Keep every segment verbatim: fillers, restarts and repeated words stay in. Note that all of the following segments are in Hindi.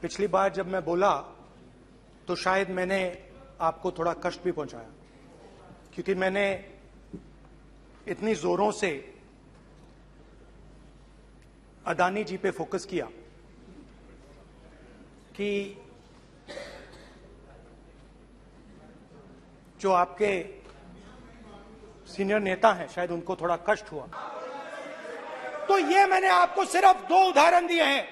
पिछली बार जब मैं बोला तो शायद मैंने आपको थोड़ा कष्ट भी पहुंचाया, क्योंकि मैंने इतनी जोरों से अदानी जी पे फोकस किया कि जो आपके सीनियर नेता हैं शायद उनको थोड़ा कष्ट हुआ। तो ये मैंने आपको सिर्फ दो उदाहरण दिए हैं।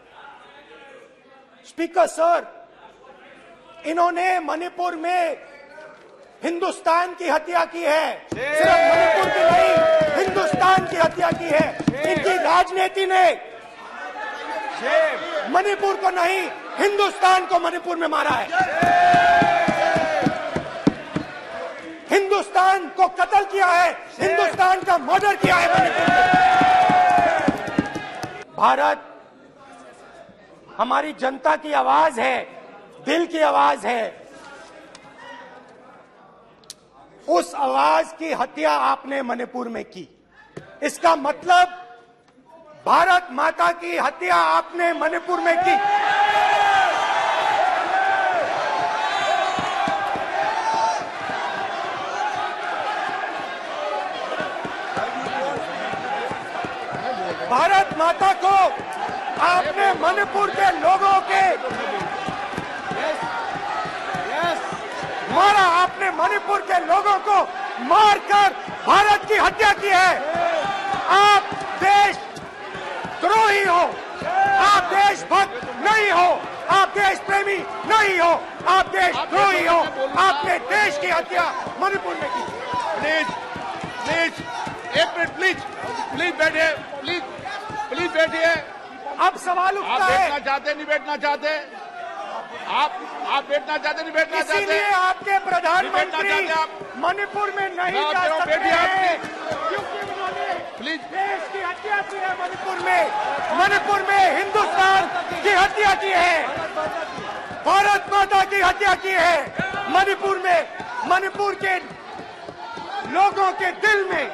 स्पीकर सर, इन्होंने मणिपुर में हिंदुस्तान की हत्या की है, सिर्फ मणिपुर की नहीं हिंदुस्तान की हत्या की है। इनकी राजनीति ने मणिपुर को नहीं हिंदुस्तान को मणिपुर में मारा है। हिंदुस्तान को कत्ल किया है, हिंदुस्तान का मर्डर किया है मणिपुर में। भारत हमारी जनता की आवाज है, दिल की आवाज है। उस आवाज की हत्या आपने मणिपुर में की। इसका मतलब भारत माता की हत्या आपने मणिपुर में की। भारत माता को आपने मणिपुर के लोगों के मारा, आपने मणिपुर के लोगों को मारकर भारत की हत्या की है। आप देश द्रोही हो, आप देशभक्त नहीं हो, आप देश प्रेमी नहीं हो, आप देश द्रोही हो। आपने देश की हत्या मणिपुर में की। प्लीज प्लीज एक मिनट प्लीज प्लीज बैठिए, प्लीज प्लीज बैठिए। अब सवाल उठता आप है, बैठना चाहते नहीं बैठना चाहते, आप आप बैठना चाहते नहीं बैठना चाहते, इसीलिए आपके प्रधानमंत्री मणिपुर में नहीं जा सकते हैं, क्योंकि उन्होंने प्लीज देश की हत्या की है। मणिपुर में मणिपुर में हिंदुस्तान की हत्या की है, भारत माता की हत्या की है। मणिपुर में मणिपुर के लोगों के दिल में।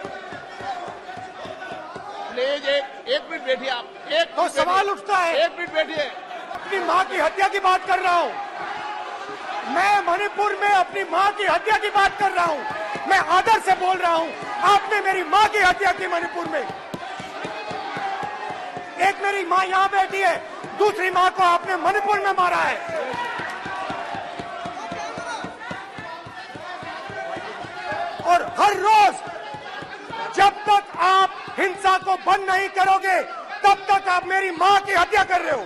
प्लीज एक एक मिनट बैठिए आप। एक तो सवाल उठता है, एक मिनट बैठिए। अपनी मां की हत्या की बात कर रहा हूं मैं, मणिपुर में अपनी मां की हत्या की बात कर रहा हूं मैं, आदर से बोल रहा हूं। आपने मेरी मां की हत्या की मणिपुर में। एक मेरी मां यहां बैठी है, दूसरी मां को आपने मणिपुर में मारा है। और हर रोज जब तक आप हिंसा को बंद नहीं करोगे तब तक आप मेरी मां की हत्या कर रहे हो।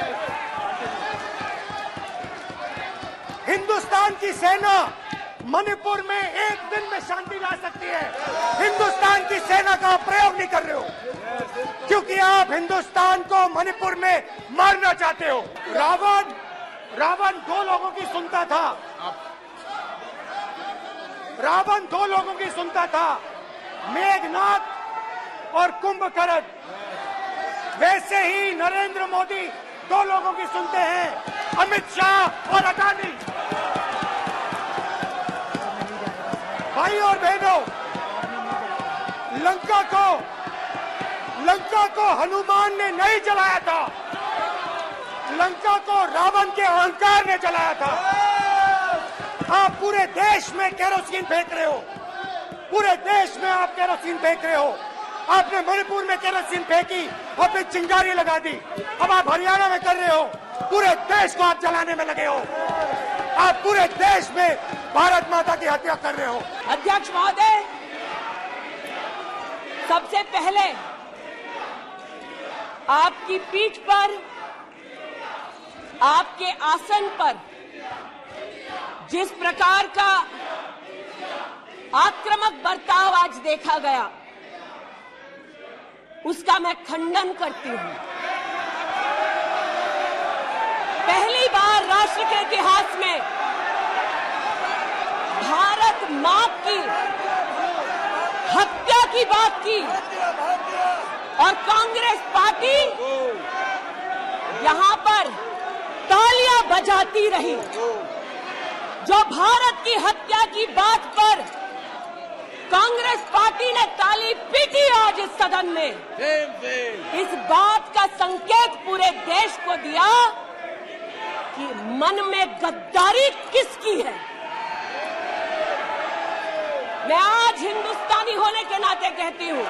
हिंदुस्तान की सेना मणिपुर में एक दिन में शांति ला सकती है, हिंदुस्तान की सेना का प्रयोग नहीं कर रहे हो, क्योंकि आप हिंदुस्तान को मणिपुर में मारना चाहते हो। रावण रावण दो लोगों की सुनता था, रावण दो लोगों की सुनता था, मेघनाथ और कुंभकर्ण। वैसे ही नरेंद्र मोदी दो लोगों की सुनते हैं, अमित शाह और अदानी। भाई और बहनों, लंका को लंका को हनुमान ने नहीं जलाया था, लंका को रावण के अहंकार ने जलाया था। आप पूरे देश में केरोसिन फेंक रहे हो, पूरे देश में आप केरोसिन फेंक रहे हो। आपने मणिपुर में केरोसिन फेंकी, अपनी चिंगारी लगा दी। अब आप हरियाणा में कर रहे हो, पूरे देश को आप जलाने में लगे हो। आप पूरे देश में भारत माता की हत्या कर रहे हो। अध्यक्ष महोदय, सबसे पहले आपकी पीठ पर, आपके आसन पर जिस प्रकार का आक्रामक बर्ताव आज देखा गया, उसका मैं खंडन करती हूं। पहली बार राष्ट्र के इतिहास में भारत मां की हत्या की बात की और कांग्रेस पार्टी यहां पर तालियां बजाती रही। जो भारत की हत्या की बात पर कांग्रेस पार्टी ने ताली पीटी आज इस सदन में, इस बात का संकेत पूरे देश को दिया मन में गद्दारी किसकी है? मैं आज हिंदुस्तानी होने के नाते कहती हूं,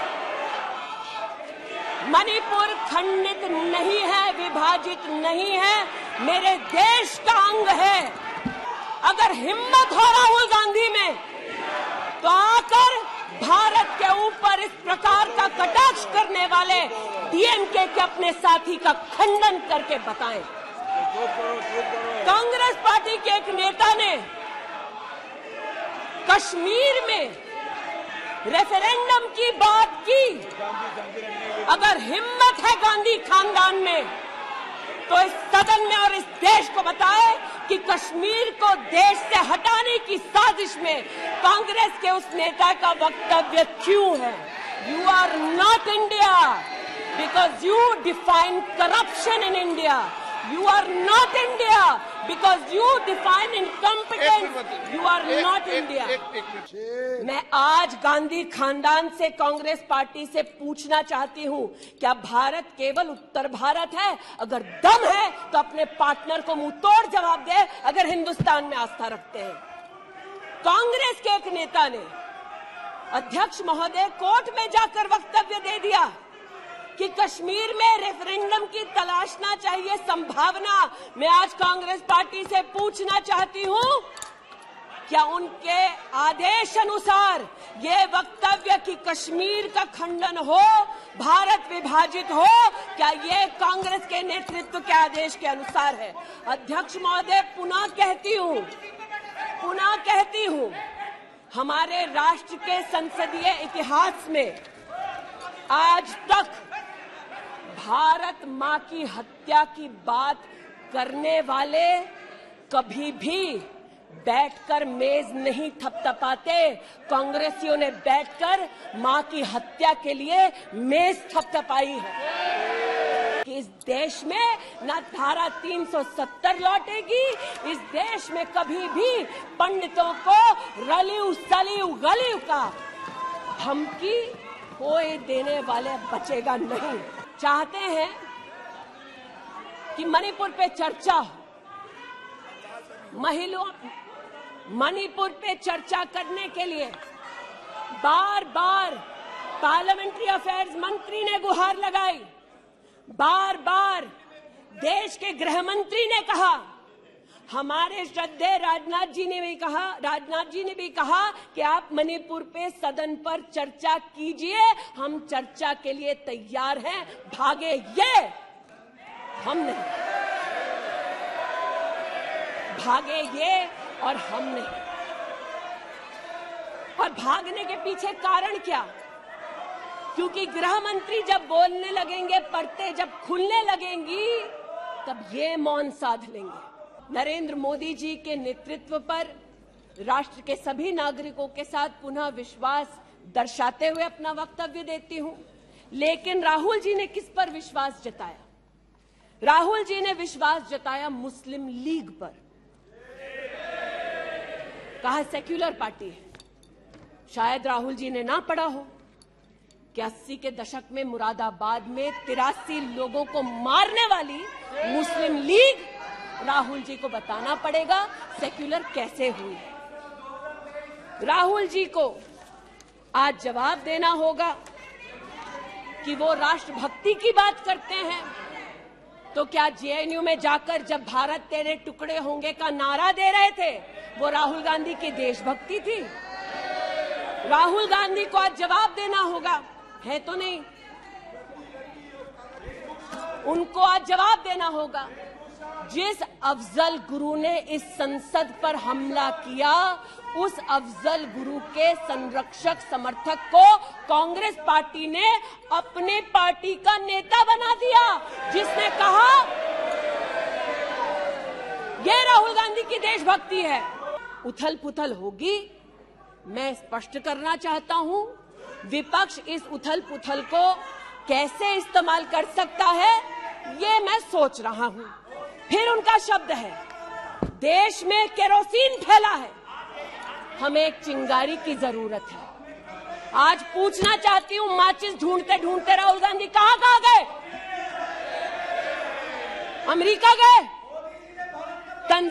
मणिपुर खंडित नहीं है, विभाजित नहीं है, मेरे देश का अंग है। अगर हिम्मत हो राहुल गांधी में तो आकर भारत के ऊपर इस प्रकार का कटाक्ष करने वाले डीएमके के अपने साथी का खंडन करके बताएं। कांग्रेस पार्टी के एक नेता ने कश्मीर में रेफरेंडम की बात की। अगर हिम्मत है गांधी खानदान में तो इस सदन में और इस देश को बताए कि कश्मीर को देश से हटाने की साजिश में कांग्रेस के उस नेता का वक्तव्य क्यों है? You are not India because you define corruption in India. You are not India because you define incompetence. You are not India. मैं आज गांधी खानदान से, कांग्रेस पार्टी से पूछना चाहती हूँ, क्या भारत केवल उत्तर भारत है? अगर दम है तो अपने पार्टनर को मुंह तोड़ जवाब दे अगर हिंदुस्तान में आस्था रखते हैं। कांग्रेस के एक नेता ने अध्यक्ष महोदय कोर्ट में जाकर वक्तव्य दे दिया कि कश्मीर में रेफरेंडम की तलाशना चाहिए संभावना। मैं आज कांग्रेस पार्टी से पूछना चाहती हूं, क्या उनके आदेश अनुसार ये वक्तव्य कि कश्मीर का खंडन हो, भारत विभाजित हो, क्या ये कांग्रेस के नेतृत्व के आदेश के अनुसार है? अध्यक्ष महोदय, पुनः कहती हूं पुनः कहती हूं हमारे राष्ट्र के संसदीय इतिहास में आज तक भारत मां की हत्या की बात करने वाले कभी भी बैठकर मेज नहीं थपथपाते। कांग्रेसियों ने बैठकर मां की हत्या के लिए मेज थपथपाई है। कि इस देश में न धारा तीन सौ सत्तर लौटेगी, इस देश में कभी भी पंडितों को रलिव सलिव गलिव का धमकी कोई देने वाले बचेगा नहीं। चाहते हैं कि मणिपुर पे चर्चा हो, महिलाओं मणिपुर पे चर्चा करने के लिए बार बार पार्लियामेंट्री अफेयर्स मंत्री ने गुहार लगाई, बार बार देश के गृह मंत्री ने कहा, हमारे श्रद्धेय राजनाथ जी ने भी कहा राजनाथ जी ने भी कहा कि आप मणिपुर पे सदन पर चर्चा कीजिए, हम चर्चा के लिए तैयार हैं। भागे ये, हम नहीं। भागे ये और हम नहीं। और भागने के पीछे कारण क्या? क्योंकि गृह मंत्री जब बोलने लगेंगे, परतें जब खुलने लगेंगी, तब ये मौन साध लेंगे। नरेंद्र मोदी जी के नेतृत्व पर राष्ट्र के सभी नागरिकों के साथ पुनः विश्वास दर्शाते हुए अपना वक्तव्य देती हूं। लेकिन राहुल जी ने किस पर विश्वास जताया? राहुल जी ने विश्वास जताया मुस्लिम लीग पर। कहा सेक्युलर पार्टी है। शायद राहुल जी ने ना पढ़ा हो कि अस्सी के दशक में मुरादाबाद में तिरासी लोगों को मारने वाली मुस्लिम लीग, राहुल जी को बताना पड़ेगा सेक्युलर कैसे हुई। राहुल जी को आज जवाब देना होगा कि वो राष्ट्रभक्ति की बात करते हैं तो क्या जेएनयू में जाकर जब भारत तेरे टुकड़े होंगे का नारा दे रहे थे वो राहुल गांधी की देशभक्ति थी? राहुल गांधी को आज जवाब देना होगा, है तो नहीं। उनको आज जवाब देना होगा। जिस अफजल गुरु ने इस संसद पर हमला किया, उस अफजल गुरु के संरक्षक समर्थक को कांग्रेस पार्टी ने अपने पार्टी का नेता बना दिया, जिसने कहा यह राहुल गांधी की देशभक्ति है। उथल पुथल होगी, मैं स्पष्ट करना चाहता हूं, विपक्ष इस उथल पुथल को कैसे इस्तेमाल कर सकता है ये मैं सोच रहा हूं। फिर उनका शब्द है, देश में केरोसिन फैला है, हमें एक चिंगारी की जरूरत है। आज पूछना चाहती हूं, माचिस ढूंढते ढूंढते राहुल गांधी कहां कहां गए? अमेरिका गए,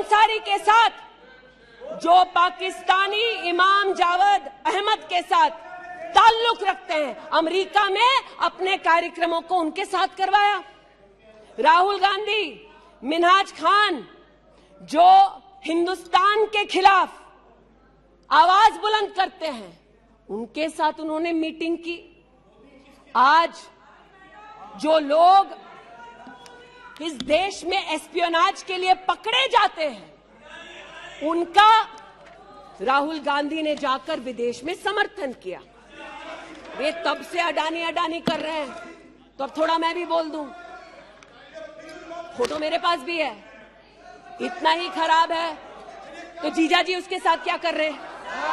अंसारी के साथ, जो पाकिस्तानी इमाम जावेद अहमद के साथ ताल्लुक रखते हैं, अमेरिका में अपने कार्यक्रमों को उनके साथ करवाया। राहुल गांधी, मिन्हाज खान, जो हिंदुस्तान के खिलाफ आवाज बुलंद करते हैं, उनके साथ उन्होंने मीटिंग की। आज जो लोग इस देश में एस्पियोनाज के लिए पकड़े जाते हैं, उनका राहुल गांधी ने जाकर विदेश में समर्थन किया। वे तब से अडानी अडानी कर रहे हैं, तो अब थोड़ा मैं भी बोल दूं। फोटो मेरे पास भी है। इतना ही खराब है तो जीजा जी उसके साथ क्या कर रहे हैं?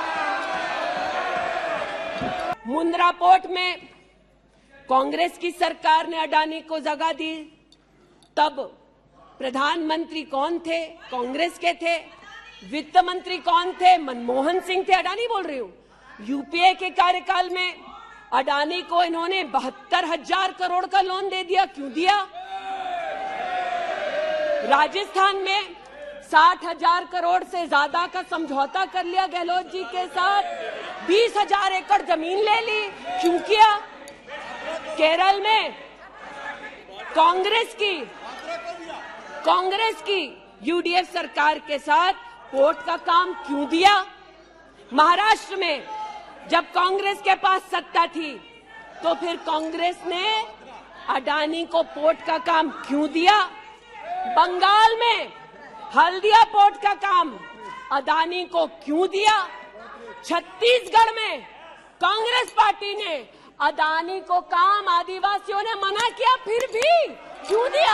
मुंद्रा पोर्ट में कांग्रेस की सरकार ने अडानी को जगह दी, तब प्रधानमंत्री कौन थे? कांग्रेस के थे। वित्त मंत्री कौन थे? मनमोहन सिंह थे। अडानी बोल रही हूं। यूपीए के कार्यकाल में अडानी को इन्होंने बहत्तर हजार करोड़ का लोन दे दिया। क्यों दिया? राजस्थान में साठ हजार करोड़ से ज्यादा का समझौता कर लिया गहलोत जी के साथ। बीस हजार एकड़ जमीन ले ली। क्यों किया? केरल में कांग्रेस की कांग्रेस की यूडीएफ सरकार के साथ पोर्ट का काम क्यों दिया? महाराष्ट्र में जब कांग्रेस के पास सत्ता थी, तो फिर कांग्रेस ने अडानी को पोर्ट का काम क्यों दिया? बंगाल में हल्दिया पोर्ट का काम अडानी को क्यों दिया? छत्तीसगढ़ में कांग्रेस पार्टी ने अडानी को काम आदिवासियों ने मना किया, फिर भी क्यों दिया?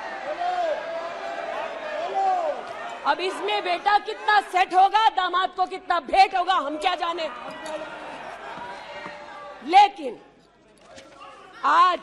अब इसमें बेटा कितना सेट होगा, दामाद को कितना भेंट होगा, हम क्या जाने। लेकिन आज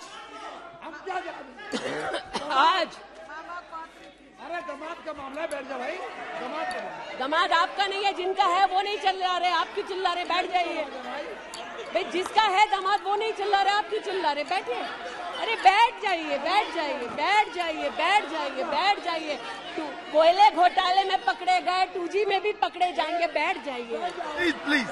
आज अरे दामाद का मामला है, बैठ जा भाई। दामाद का दामाद आपका नहीं है, जिनका है वो नहीं चिल्ला रहे, आप क्यों चिल्ला रहे? बैठ जाइए भाई। जिसका है दामाद वो नहीं चिल्ला रहे, आप क्यों चिल्ला रहे? बैठिए। अरे बैठ जाइए, बैठ जाइए, बैठ जाइए, बैठ जाइए, बैठ जाइए। कोयले घोटाले में पकड़े गए, टू जी में भी पकड़े जाएंगे। बैठ जाइए प्लीज प्लीज।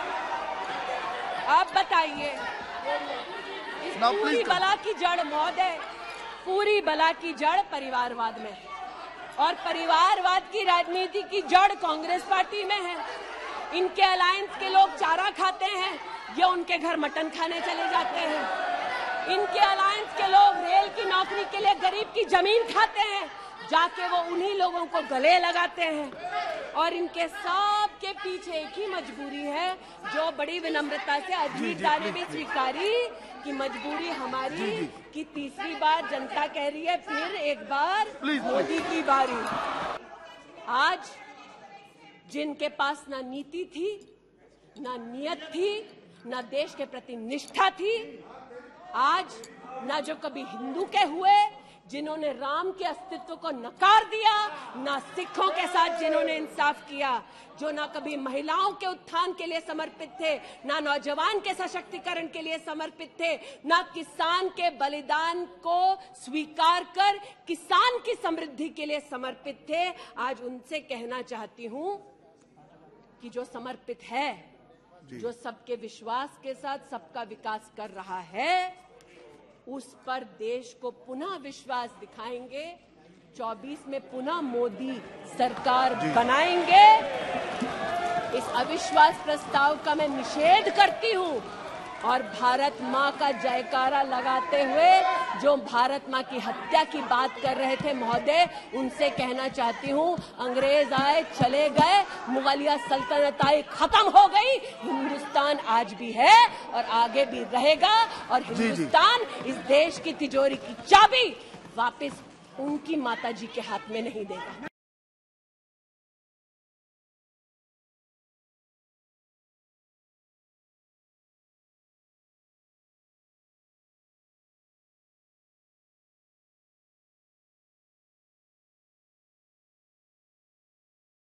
आप बताइए, इस पूरी बला की जड़ महोदय, पूरी बला की जड़ परिवारवाद में है, और परिवारवाद की राजनीति की जड़ कांग्रेस पार्टी में है। इनके अलायंस के लोग चारा खाते हैं या उनके घर मटन खाने चले जाते हैं। इनके अलायंस के लोग रेल की नौकरी के लिए गरीब की जमीन खाते हैं, जाके वो उन्हीं लोगों को गले लगाते हैं। और इनके सब के पीछे एक ही मजबूरी है, जो बड़ी विनम्रता से अजीत दा ने भी स्वीकारी कि मजबूरी हमारी कि तीसरी बार जनता कह रही है फिर एक बार मोदी की बारी। आज जिनके पास ना नीति थी, ना नियत थी, ना देश के प्रति निष्ठा थी, आज ना जो कभी हिंदू के हुए, जिन्होंने राम के अस्तित्व को नकार दिया, ना सिखों के साथ जिन्होंने इंसाफ किया, जो ना कभी महिलाओं के उत्थान के लिए समर्पित थे, ना नौजवान के सशक्तिकरण के लिए समर्पित थे, ना किसान के बलिदान को स्वीकार कर किसान की समृद्धि के लिए समर्पित थे। आज उनसे कहना चाहती हूं कि जो समर्पित है, जो सबके विश्वास के साथ सबका विकास कर रहा है, उस पर देश को पुनः विश्वास दिखाएंगे। चौबीस में पुनः मोदी सरकार बनाएंगे। इस अविश्वास प्रस्ताव का मैं निषेध करती हूं, और भारत मां का जयकारा लगाते हुए जो भारत मां की हत्या की बात कर रहे थे महोदय, उनसे कहना चाहती हूं, अंग्रेज आए चले गए, मुगलिया सल्तनत आई खत्म हो गई, हिंदुस्तान आज भी है और आगे भी रहेगा। और हिंदुस्तान इस देश की तिजोरी की चाबी वापस उनकी माताजी के हाथ में नहीं देगा।